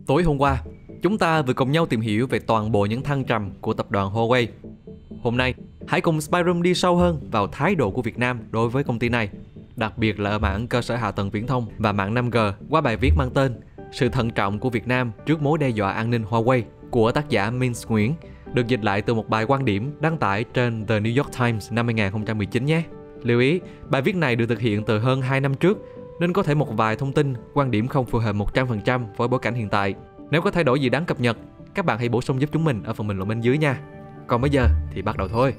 Tối hôm qua, chúng ta vừa cùng nhau tìm hiểu về toàn bộ những thăng trầm của tập đoàn Huawei. Hôm nay, hãy cùng Spyroom đi sâu hơn vào thái độ của Việt Nam đối với công ty này, đặc biệt là ở mảng cơ sở hạ tầng viễn thông và mạng 5G qua bài viết mang tên Sự thận trọng của Việt Nam trước mối đe dọa an ninh Huawei của tác giả Minh Nguyễn, được dịch lại từ một bài quan điểm đăng tải trên The New York Times năm 2019 nhé. Lưu ý, bài viết này được thực hiện từ hơn 2 năm trước, nên có thể một vài thông tin, quan điểm không phù hợp 100% với bối cảnh hiện tại. Nếu có thay đổi gì đáng cập nhật, các bạn hãy bổ sung giúp chúng mình ở phần bình luận bên dưới nha. Còn bây giờ thì bắt đầu thôi.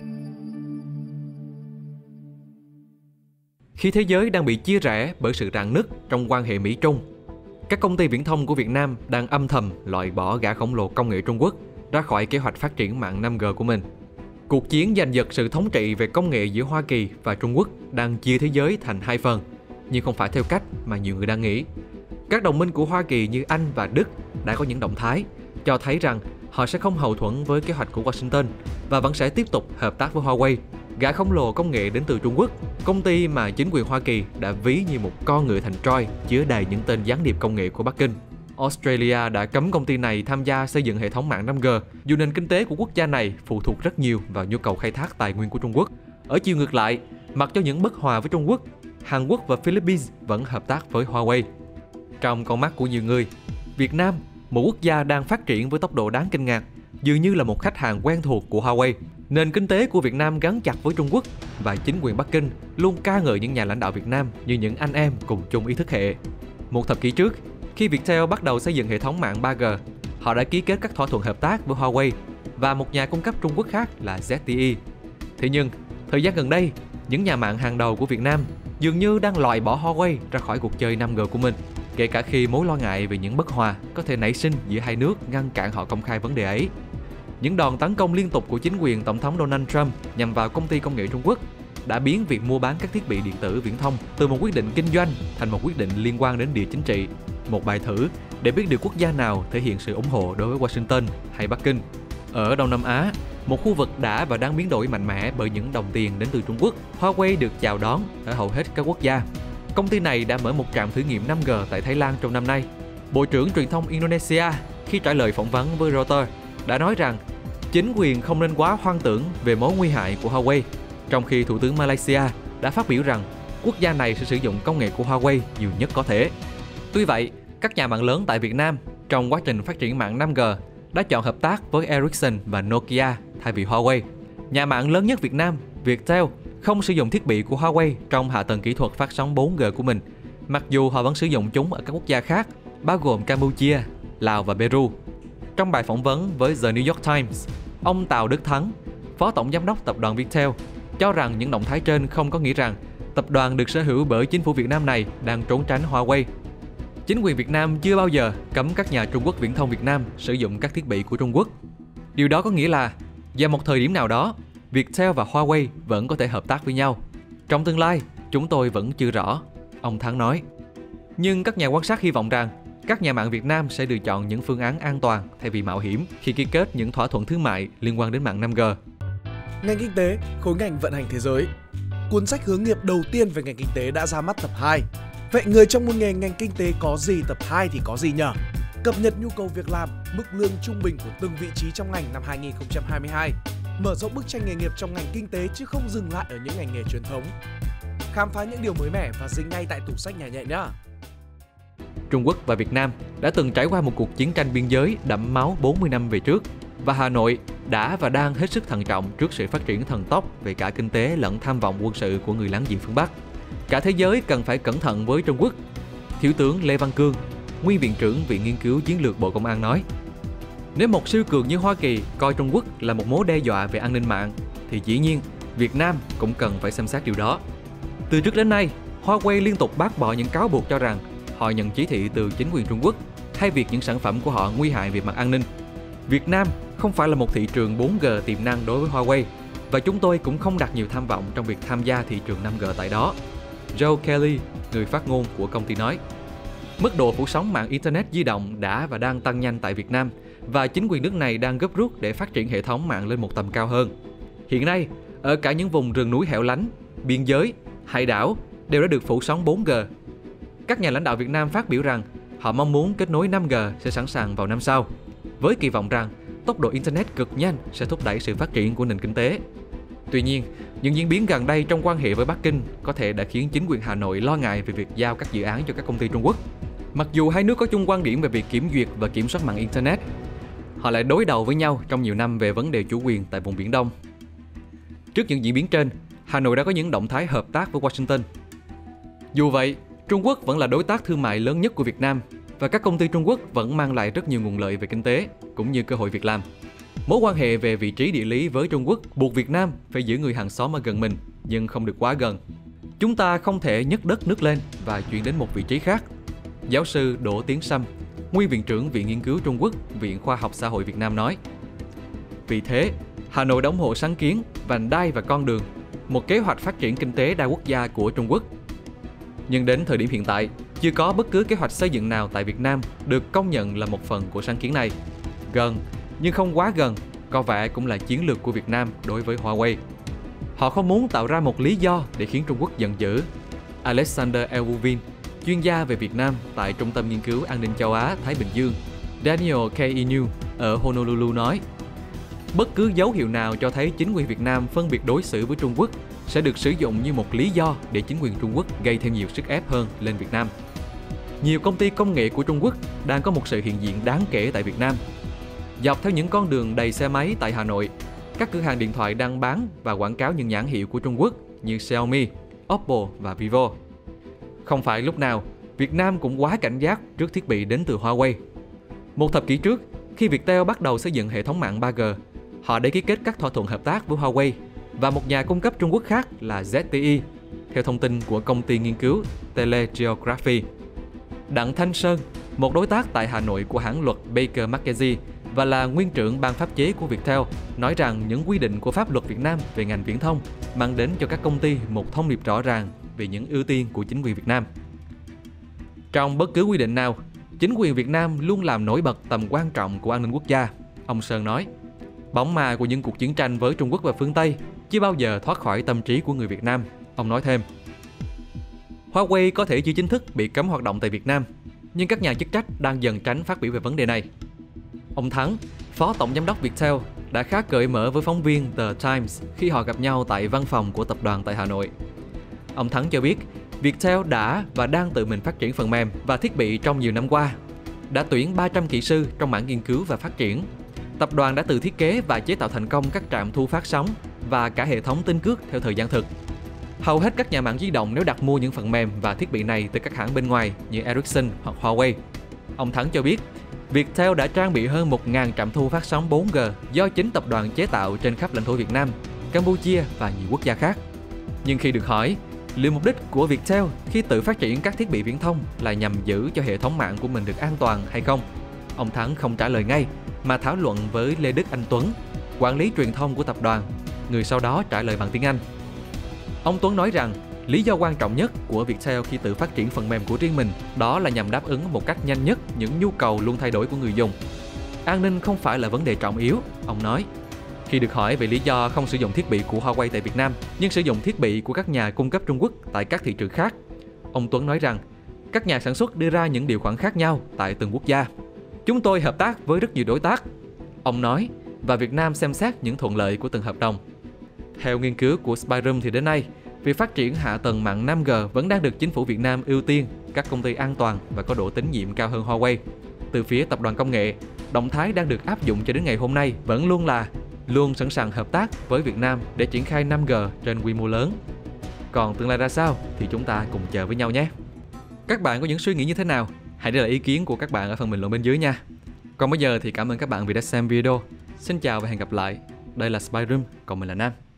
Khi thế giới đang bị chia rẽ bởi sự rạn nứt trong quan hệ Mỹ-Trung, các công ty viễn thông của Việt Nam đang âm thầm loại bỏ gã khổng lồ công nghệ Trung Quốc ra khỏi kế hoạch phát triển mạng 5G của mình. Cuộc chiến giành giật sự thống trị về công nghệ giữa Hoa Kỳ và Trung Quốc đang chia thế giới thành hai phần, nhưng không phải theo cách mà nhiều người đang nghĩ. Các đồng minh của Hoa Kỳ như Anh và Đức đã có những động thái cho thấy rằng họ sẽ không hậu thuẫn với kế hoạch của Washington và vẫn sẽ tiếp tục hợp tác với Huawei, gã khổng lồ công nghệ đến từ Trung Quốc, công ty mà chính quyền Hoa Kỳ đã ví như một con ngựa thành Troy chứa đầy những tên gián điệp công nghệ của Bắc Kinh. Australia đã cấm công ty này tham gia xây dựng hệ thống mạng 5G, dù nền kinh tế của quốc gia này phụ thuộc rất nhiều vào nhu cầu khai thác tài nguyên của Trung Quốc. Ở chiều ngược lại, mặc cho những bất hòa với Trung Quốc, Hàn Quốc và Philippines vẫn hợp tác với Huawei. Trong con mắt của nhiều người, Việt Nam, một quốc gia đang phát triển với tốc độ đáng kinh ngạc, dường như là một khách hàng quen thuộc của Huawei. Nền kinh tế của Việt Nam gắn chặt với Trung Quốc và chính quyền Bắc Kinh luôn ca ngợi những nhà lãnh đạo Việt Nam như những anh em cùng chung ý thức hệ. Một thập kỷ trước, khi Viettel bắt đầu xây dựng hệ thống mạng 3G, họ đã ký kết các thỏa thuận hợp tác với Huawei và một nhà cung cấp Trung Quốc khác là ZTE. Thế nhưng, thời gian gần đây, những nhà mạng hàng đầu của Việt Nam dường như đang loại bỏ Huawei ra khỏi cuộc chơi 5G của mình, kể cả khi mối lo ngại về những bất hòa có thể nảy sinh giữa hai nước ngăn cản họ công khai vấn đề ấy. Những đòn tấn công liên tục của chính quyền Tổng thống Donald Trump nhằm vào công ty công nghệ Trung Quốc đã biến việc mua bán các thiết bị điện tử viễn thông từ một quyết định kinh doanh thành một quyết định liên quan đến địa chính trị, một bài thử để biết được quốc gia nào thể hiện sự ủng hộ đối với Washington hay Bắc Kinh. Ở Đông Nam Á, một khu vực đã và đang biến đổi mạnh mẽ bởi những đồng tiền đến từ Trung Quốc, Huawei được chào đón ở hầu hết các quốc gia. Công ty này đã mở một trạm thử nghiệm 5G tại Thái Lan trong năm nay. Bộ trưởng truyền thông Indonesia, khi trả lời phỏng vấn với Reuters, đã nói rằng chính quyền không nên quá hoang tưởng về mối nguy hại của Huawei, trong khi Thủ tướng Malaysia đã phát biểu rằng quốc gia này sẽ sử dụng công nghệ của Huawei nhiều nhất có thể. Tuy vậy, các nhà mạng lớn tại Việt Nam trong quá trình phát triển mạng 5G đã chọn hợp tác với Ericsson và Nokia thay vì Huawei. Nhà mạng lớn nhất Việt Nam, Viettel, không sử dụng thiết bị của Huawei trong hạ tầng kỹ thuật phát sóng 4G của mình, mặc dù họ vẫn sử dụng chúng ở các quốc gia khác, bao gồm Campuchia, Lào và Peru. Trong bài phỏng vấn với The New York Times, ông Tào Đức Thắng, Phó Tổng Giám đốc Tập đoàn Viettel, cho rằng những động thái trên không có nghĩa rằng tập đoàn được sở hữu bởi chính phủ Việt Nam này đang trốn tránh Huawei. Chính quyền Việt Nam chưa bao giờ cấm các nhà Trung Quốc viễn thông Việt Nam sử dụng các thiết bị của Trung Quốc. Điều đó có nghĩa là, vào một thời điểm nào đó, Viettel và Huawei vẫn có thể hợp tác với nhau. Trong tương lai, chúng tôi vẫn chưa rõ, ông Thắng nói. Nhưng các nhà quan sát hy vọng rằng các nhà mạng Việt Nam sẽ lựa chọn những phương án an toàn thay vì mạo hiểm khi ký kết những thỏa thuận thương mại liên quan đến mạng 5G. Ngành kinh tế, khối ngành vận hành thế giới. Cuốn sách hướng nghiệp đầu tiên về ngành kinh tế đã ra mắt tập 2. Vậy người trong môn nghề ngành kinh tế có gì, tập 2 thì có gì nhờ? Cập nhật nhu cầu việc làm, mức lương trung bình của từng vị trí trong ngành năm 2022. Mở rộng bức tranh nghề nghiệp trong ngành kinh tế chứ không dừng lại ở những ngành nghề truyền thống. Khám phá những điều mới mẻ và dính ngay tại tủ sách nhà nhẹ nhé. Trung Quốc và Việt Nam đã từng trải qua một cuộc chiến tranh biên giới đẫm máu 40 năm về trước, và Hà Nội đã và đang hết sức thận trọng trước sự phát triển thần tốc về cả kinh tế lẫn tham vọng quân sự của người láng giềng phương Bắc. Cả thế giới cần phải cẩn thận với Trung Quốc. Thiếu tướng Lê Văn Cương, Nguyên Viện trưởng Viện Nghiên cứu Chiến lược Bộ Công an nói, nếu một siêu cường như Hoa Kỳ coi Trung Quốc là một mối đe dọa về an ninh mạng, thì dĩ nhiên Việt Nam cũng cần phải xem xét điều đó. Từ trước đến nay, Huawei liên tục bác bỏ những cáo buộc cho rằng họ nhận chỉ thị từ chính quyền Trung Quốc hay việc những sản phẩm của họ nguy hại về mặt an ninh. Việt Nam không phải là một thị trường 4G tiềm năng đối với Huawei, và chúng tôi cũng không đặt nhiều tham vọng trong việc tham gia thị trường 5G tại đó. Joe Kelly, người phát ngôn của công ty nói, mức độ phủ sóng mạng Internet di động đã và đang tăng nhanh tại Việt Nam, và chính quyền nước này đang gấp rút để phát triển hệ thống mạng lên một tầm cao hơn. Hiện nay, ở cả những vùng rừng núi hẻo lánh, biên giới, hải đảo đều đã được phủ sóng 4G. Các nhà lãnh đạo Việt Nam phát biểu rằng Họ mong muốn kết nối 5G sẽ sẵn sàng vào năm sau, với kỳ vọng rằng tốc độ Internet cực nhanh sẽ thúc đẩy sự phát triển của nền kinh tế. Tuy nhiên, những diễn biến gần đây trong quan hệ với Bắc Kinh có thể đã khiến chính quyền Hà Nội lo ngại về việc giao các dự án cho các công ty Trung Quốc. Mặc dù hai nước có chung quan điểm về việc kiểm duyệt và kiểm soát mạng Internet, họ lại đối đầu với nhau trong nhiều năm về vấn đề chủ quyền tại vùng Biển Đông. Trước những diễn biến trên, Hà Nội đã có những động thái hợp tác với Washington. Dù vậy, Trung Quốc vẫn là đối tác thương mại lớn nhất của Việt Nam và các công ty Trung Quốc vẫn mang lại rất nhiều nguồn lợi về kinh tế cũng như cơ hội việc làm. Mối quan hệ về vị trí địa lý với Trung Quốc buộc Việt Nam phải giữ người hàng xóm ở gần mình nhưng không được quá gần. Chúng ta không thể nhấc đất nước lên và chuyển đến một vị trí khác. Giáo sư Đỗ Tiến Sâm, Nguyên Viện trưởng Viện Nghiên cứu Trung Quốc, Viện Khoa học Xã hội Việt Nam nói. Vì thế, Hà Nội đã ủng hộ sáng kiến Vành đai và con đường, một kế hoạch phát triển kinh tế đa quốc gia của Trung Quốc. Nhưng đến thời điểm hiện tại, chưa có bất cứ kế hoạch xây dựng nào tại Việt Nam được công nhận là một phần của sáng kiến này. Gần, nhưng không quá gần, có vẻ cũng là chiến lược của Việt Nam đối với Huawei. Họ không muốn tạo ra một lý do để khiến Trung Quốc giận dữ. Alexander Elvuvin, chuyên gia về Việt Nam tại Trung tâm Nghiên cứu An ninh châu Á-Thái Bình Dương, Daniel K. Inu ở Honolulu nói, bất cứ dấu hiệu nào cho thấy chính quyền Việt Nam phân biệt đối xử với Trung Quốc sẽ được sử dụng như một lý do để chính quyền Trung Quốc gây thêm nhiều sức ép hơn lên Việt Nam. Nhiều công ty công nghệ của Trung Quốc đang có một sự hiện diện đáng kể tại Việt Nam. Dọc theo những con đường đầy xe máy tại Hà Nội, các cửa hàng điện thoại đang bán và quảng cáo những nhãn hiệu của Trung Quốc như Xiaomi, Oppo và Vivo. Không phải lúc nào, Việt Nam cũng quá cảnh giác trước thiết bị đến từ Huawei. Một thập kỷ trước, khi Viettel bắt đầu xây dựng hệ thống mạng 3G, họ đã ký kết các thỏa thuận hợp tác với Huawei và một nhà cung cấp Trung Quốc khác là ZTE, theo thông tin của công ty nghiên cứu Telegeography. Đặng Thanh Sơn, một đối tác tại Hà Nội của hãng luật Baker McKenzie và là nguyên trưởng ban pháp chế của Viettel, nói rằng những quy định của pháp luật Việt Nam về ngành viễn thông mang đến cho các công ty một thông điệp rõ ràng về những ưu tiên của chính quyền Việt Nam. Trong bất cứ quy định nào, chính quyền Việt Nam luôn làm nổi bật tầm quan trọng của an ninh quốc gia, ông Sơn nói. Bóng ma của những cuộc chiến tranh với Trung Quốc và phương Tây chưa bao giờ thoát khỏi tâm trí của người Việt Nam, ông nói thêm. Huawei có thể chưa chính thức bị cấm hoạt động tại Việt Nam, nhưng các nhà chức trách đang dần tránh phát biểu về vấn đề này. Ông Thắng, Phó Tổng Giám đốc Viettel, đã khá cởi mở với phóng viên The Times khi họ gặp nhau tại văn phòng của tập đoàn tại Hà Nội. Ông Thắng cho biết, Viettel đã và đang tự mình phát triển phần mềm và thiết bị trong nhiều năm qua, đã tuyển 300 kỹ sư trong mảng nghiên cứu và phát triển. Tập đoàn đã tự thiết kế và chế tạo thành công các trạm thu phát sóng và cả hệ thống tinh cước theo thời gian thực. Hầu hết các nhà mạng di động nếu đặt mua những phần mềm và thiết bị này từ các hãng bên ngoài như Ericsson hoặc Huawei. Ông Thắng cho biết, Viettel đã trang bị hơn 1.000 trạm thu phát sóng 4G do chính tập đoàn chế tạo trên khắp lãnh thổ Việt Nam, Campuchia và nhiều quốc gia khác. Nhưng khi được hỏi, liệu mục đích của Viettel khi tự phát triển các thiết bị viễn thông là nhằm giữ cho hệ thống mạng của mình được an toàn hay không, ông Thắng không trả lời ngay mà thảo luận với Lê Đức Anh Tuấn, quản lý truyền thông của tập đoàn, người sau đó trả lời bằng tiếng Anh. Ông Tuấn nói rằng lý do quan trọng nhất của Viettel khi tự phát triển phần mềm của riêng mình đó là nhằm đáp ứng một cách nhanh nhất những nhu cầu luôn thay đổi của người dùng. An ninh không phải là vấn đề trọng yếu, ông nói. Khi được hỏi về lý do không sử dụng thiết bị của Huawei tại Việt Nam nhưng sử dụng thiết bị của các nhà cung cấp Trung Quốc tại các thị trường khác, ông Tuấn nói rằng các nhà sản xuất đưa ra những điều khoản khác nhau tại từng quốc gia. Chúng tôi hợp tác với rất nhiều đối tác, ông nói, và Việt Nam xem xét những thuận lợi của từng hợp đồng. Theo nghiên cứu của Spyroom thì đến nay, việc phát triển hạ tầng mạng 5G vẫn đang được chính phủ Việt Nam ưu tiên các công ty an toàn và có độ tín nhiệm cao hơn Huawei. Từ phía tập đoàn công nghệ, động thái đang được áp dụng cho đến ngày hôm nay vẫn luôn sẵn sàng hợp tác với Việt Nam để triển khai 5G trên quy mô lớn. Còn tương lai ra sao thì chúng ta cùng chờ với nhau nhé. Các bạn có những suy nghĩ như thế nào? Hãy để lại ý kiến của các bạn ở phần bình luận bên dưới nha. Còn bây giờ thì cảm ơn các bạn vì đã xem video. Xin chào và hẹn gặp lại. Đây là Spyroom, còn mình là Nam.